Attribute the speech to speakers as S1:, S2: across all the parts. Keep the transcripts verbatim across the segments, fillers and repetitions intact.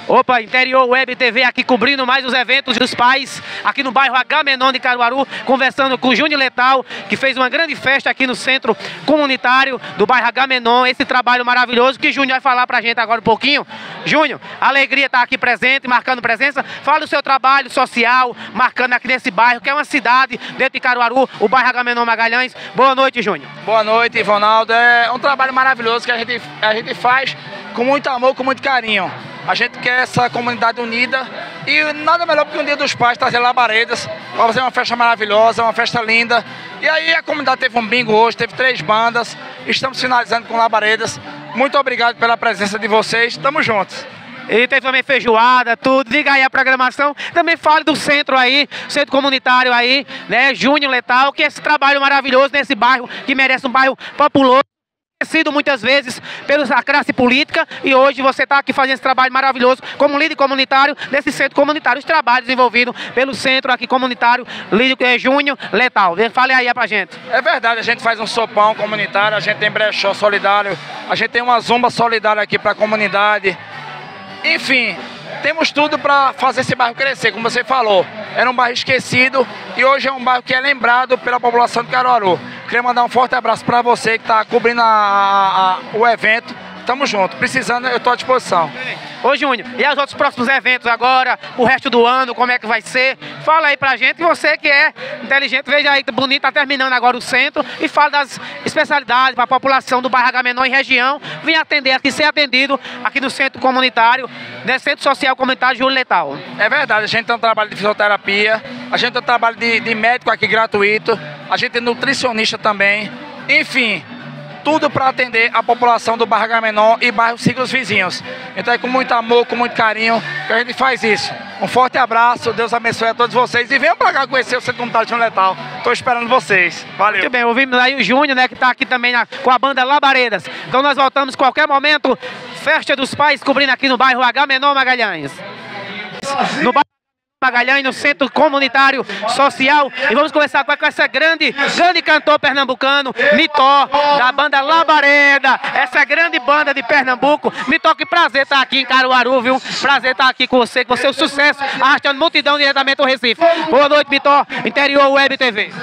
S1: Opa, Interior Web T V aqui cobrindo mais os eventos dos pais aqui no bairro Agamenon de Caruaru, conversando com o Júnior Letal, que fez uma grande festa aqui no centro comunitário do bairro Agamenon, esse trabalho maravilhoso que o Júnior vai falar pra gente agora um pouquinho. Júnior, alegria estar aqui presente, marcando presença. Fala do seu trabalho social, marcando aqui nesse bairro, que é uma cidade dentro de Caruaru, o bairro Agamenon Magalhães. Boa noite, Júnior.
S2: Boa noite, Ivonaldo. É um trabalho maravilhoso que a gente, a gente faz com muito amor, com muito carinho. A gente quer essa comunidade unida e nada melhor que um dia dos pais trazer labaredas para fazer uma festa maravilhosa, uma festa linda. E aí a comunidade teve um bingo hoje, teve três bandas, estamos finalizando com labaredas. Muito obrigado pela presença de vocês, estamos juntos.
S1: E tem também feijoada, tudo. Diga aí a programação. Também fale do centro aí, centro comunitário aí, né? Júnior Letal, que é esse trabalho maravilhoso nesse bairro, que merece um bairro populoso, sido muitas vezes pela classe política, e hoje você está aqui fazendo esse trabalho maravilhoso como líder comunitário nesse centro comunitário, os trabalhos desenvolvidos pelo centro aqui comunitário, líder Júnior Letal. Fale aí pra gente.
S2: É verdade, a gente faz um sopão comunitário, a gente tem brechó solidário, a gente tem uma zumba solidária aqui para a comunidade. Enfim, temos tudo para fazer esse bairro crescer, como você falou. Era um bairro esquecido e hoje é um bairro que é lembrado pela população de Caruaru. Queria mandar um forte abraço para você que está cobrindo a, a, a, o evento. Tamo junto, precisando, eu estou à disposição.
S1: Ô Júnior, e os outros próximos eventos agora, o resto do ano, como é que vai ser? Fala aí pra gente, você que é inteligente, veja aí que bonito, tá terminando agora o centro, e fala das especialidades para a população do bairro Agamenon e região, vem atender aqui, ser atendido aqui no centro comunitário, né, Centro Social Comunitário Júnior Letal.
S2: É verdade, a gente tem um trabalho de fisioterapia, a gente tem um trabalho de, de médico aqui gratuito, a gente tem nutricionista também, enfim, tudo para atender a população do bairro Agamenon e bairro Siglos Vizinhos. Então é com muito amor, com muito carinho que a gente faz isso. Um forte abraço, Deus abençoe a todos vocês e venham para cá conhecer o Centro Comunitário Júnior Letal. Estou esperando vocês. Valeu.
S1: Muito bem, ouvimos aí o Júnior, né, que está aqui também na, com a banda Labaredas. Então nós voltamos a qualquer momento, Festa dos Pais, cobrindo aqui no bairro Agamenon Magalhães. No bairro Magalhães, no Centro Comunitário Social, e vamos conversar com essa grande, grande cantor pernambucano, Mitó, da banda Labareda, essa grande banda de Pernambuco. Mitó, que prazer estar aqui em Caruaru, viu? Prazer estar aqui com você, com seu sucesso, arrastando multidão diretamente do Recife. Boa noite, Mitó, Interior Web T V.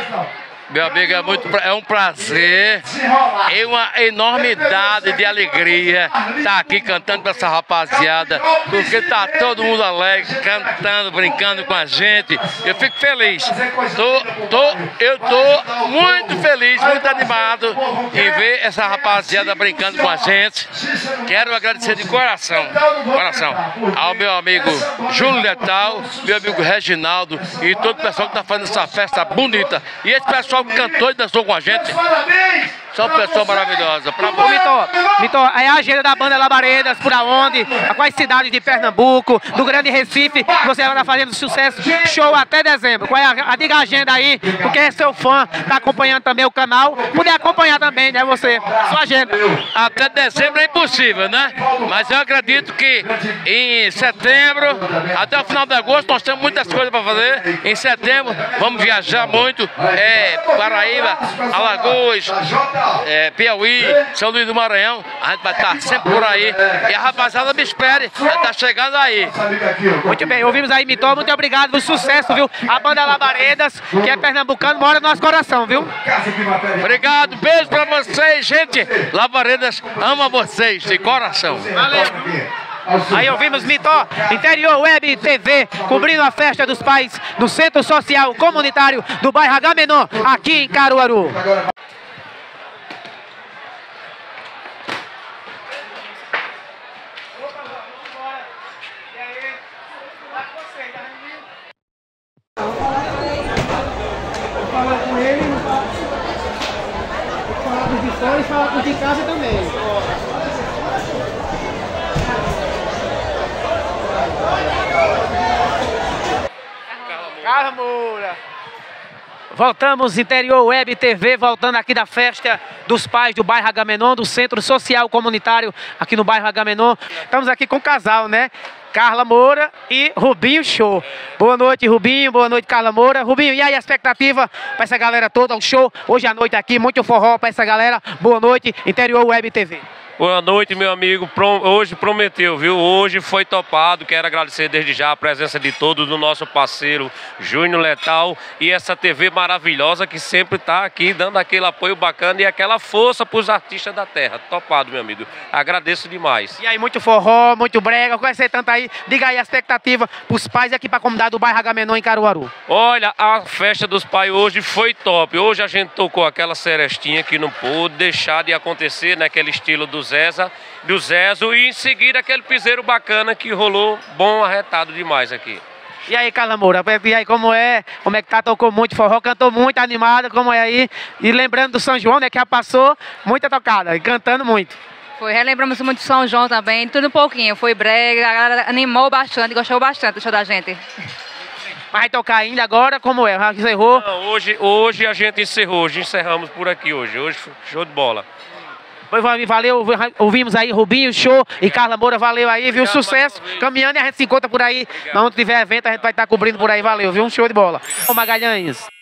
S3: Meu amigo, é, muito, é um prazer e uma enormidade de alegria estar aqui cantando para essa rapaziada, porque tá todo mundo alegre, cantando, brincando com a gente. Eu fico feliz. Tô, tô, eu tô muito feliz, muito animado em ver essa rapaziada brincando com a gente. Quero agradecer de coração, coração ao meu amigo Júnior Letal, meu amigo Reginaldo e todo o pessoal que está fazendo essa festa bonita. E esse pessoal que cantou e dançou com a gente, são pessoas maravilhosas. Pra
S1: Ô, Mitó, Mitó, é a agenda da banda Labaredas, por aonde? A quais cidades de Pernambuco, do Grande Recife, que você vai estar fazendo sucesso, show até dezembro. Qual é a, a diga a agenda aí, porque é seu fã, tá acompanhando também o canal, poder acompanhar também, né, você, sua agenda.
S3: Até dezembro é impossível, né? Mas eu acredito que em setembro, até o final de agosto, nós temos muitas coisas para fazer. Em setembro, vamos viajar muito, é, Paraíba, Alagoas, É, Piauí, São Luís do Maranhão, a gente vai estar sempre por aí. E a rapaziada me espere, vai estar chegando aí.
S1: Muito bem, ouvimos aí, Mitó, muito obrigado pelo sucesso, viu? A banda Labaredas, que é pernambucano, mora no nosso coração, viu?
S3: Obrigado, beijo pra vocês, gente. Labaredas ama vocês, de coração.
S1: Valeu. Aí ouvimos Mitó, Interior Web T V, cobrindo a festa dos pais no Centro Social Comunitário do bairro Agamenon, aqui em Caruaru. Falar com ele, falar com os de fora e falar com os de casa também. Carla Moura. Voltamos, Interior Web T V, voltando aqui da festa dos pais do bairro Agamenon, do Centro Social Comunitário aqui no bairro Agamenon. Estamos aqui com o casal, né? Carla Moura e Rubinho Show. Boa noite, Rubinho. Boa noite, Carla Moura. Rubinho, e aí a expectativa para essa galera toda, o show hoje à noite aqui, muito forró para essa galera. Boa noite, Interior Web T V.
S4: Boa noite, meu amigo. Hoje prometeu, viu? Hoje foi topado. Quero agradecer desde já a presença de todos do nosso parceiro Júnior Letal e essa T V maravilhosa que sempre está aqui dando aquele apoio bacana e aquela força para os artistas da terra. Topado, meu amigo. Agradeço demais.
S1: E aí, muito forró, muito brega, conhecer tanto aí. Diga aí a expectativa para os pais aqui para a comunidade do bairro Agamenon em Caruaru.
S4: Olha, a festa dos pais hoje foi top. Hoje a gente tocou aquela serestinha que não pôde deixar de acontecer, naquele estilo dos Zeza, do Zezo, e em seguida aquele piseiro bacana que rolou bom, arretado demais aqui.
S1: E aí, Carla Moura, e aí como é? Como é que tá? Tocou muito forró, cantou muito, animada, como é aí? E lembrando do São João, né, que já passou, muita tocada, e cantando muito.
S5: Foi, relembramos muito do São João também, tudo um pouquinho, foi brega, a galera animou bastante, gostou bastante do show da gente.
S1: Mas vai tocar ainda agora, como é? Já encerrou?
S4: Não, hoje, hoje a gente encerrou, hoje encerramos por aqui hoje, hoje show de bola.
S1: Valeu, ouvimos aí Rubinho, show, e Carla Moura, valeu aí, viu? Sucesso, caminhando e a gente se encontra por aí. Obrigado. Onde tiver evento, a gente vai estar cobrindo por aí, valeu, viu? Um show de bola. Ô Magalhães.